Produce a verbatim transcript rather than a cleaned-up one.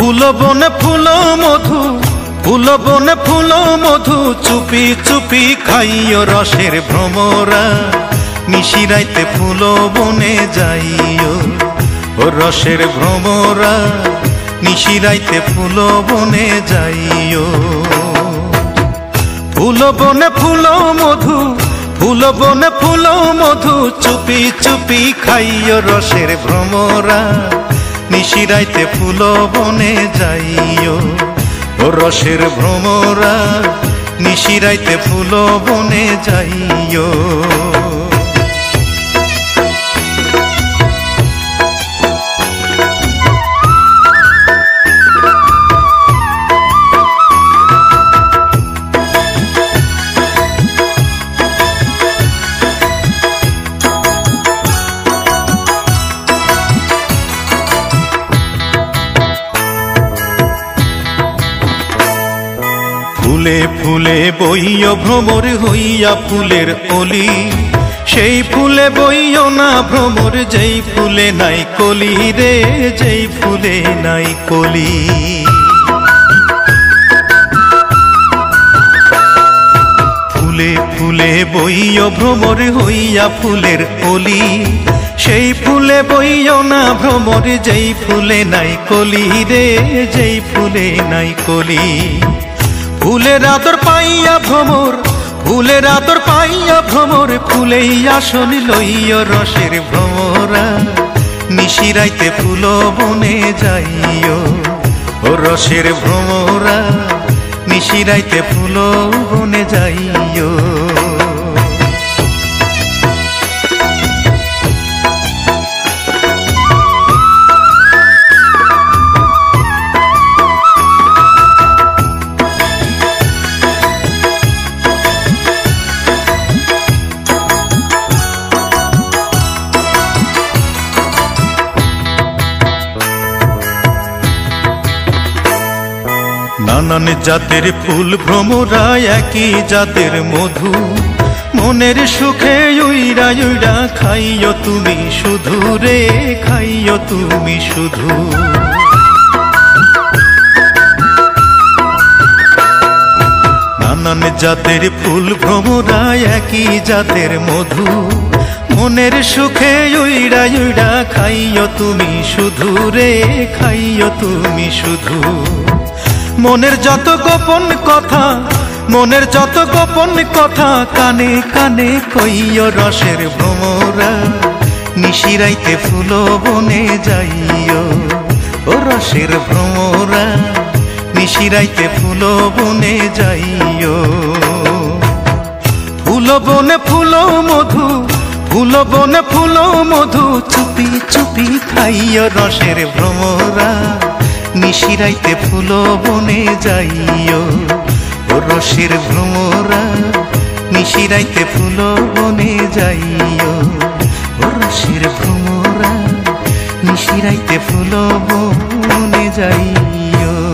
ফুল বনে ফুল মধু ফুল বনে ফুল মধু চুপি চুপি খাইও রসের ভ্রমরা নিশিরাইতে ফুল বনে যাইও ও রসের ভ্রমরা নিশিরাইতে ফুল বনে যাইও ফুল বনে ফুল মধু ফুল বনে ফুল মধু চুপি চুপি খাইও রসের ভ্রমরা নিশিরাইতে ফুল বনে যাইও ও রসের ভ্রমরা নিশিরাইতে ফুল বনে যাইও ফুলে ফুলে বইও ভ্রমর হইয়া ফুলের অলি সেই ফুলে বইও না ভ্রমর যেই ফুলে নাই কলি রে যেই ফুলে নাই কলি ফুলে ফুলে বইও ভ্রমর হইয়া ফুলের অলি সেই ফুলে বইও না ভ্রমর যেই ফুলে নাই কলি রে যেই ফুলে নাই কলি ফুলের আদর পাইয়া ভ্রমর ফুলের আদর পাইয়া ভ্রমর ফুলেই আসন লইয়া রসের ভ্রমরা নিশিরাইতে ফুল বনে যাইও ও রসের ভ্রমরা নিশিরাইতে ফুল বনে যাইও নানান জাতের ফুল ভ্রমরা একই জাতের মধু মনের সুখে উইরা উইরা খাইও তুমি শুধু রে খাইও তুমি শুধু নানান জাতের ফুল ভ্রমরা একই জাতের মধু মনের সুখে উইরা উইরা খাইও তুমি শুধু রে খাইও তুমি শুধু মনের যত গোপন কথা মনের যত গোপন কথা কানে কানে কইও রসের ভ্রমরা নিশিরাইতে ফুল বনে যাইও ও রসের ভ্রমরা নিশিরাইতে ফুল বনে যাইও ফুল বনে ফুল মধু ফুল বনে ফুল মধু চুপি চুপি খাইও রসের ভ্রমরা নিশিরাইতে ফুল বনে যাইও ও রসের ভ্রমরা নিশিরাইতে ফুল বনে যাইও ও রসের ভ্রমরা নিশিরাইতে ফুল বনে যাইও।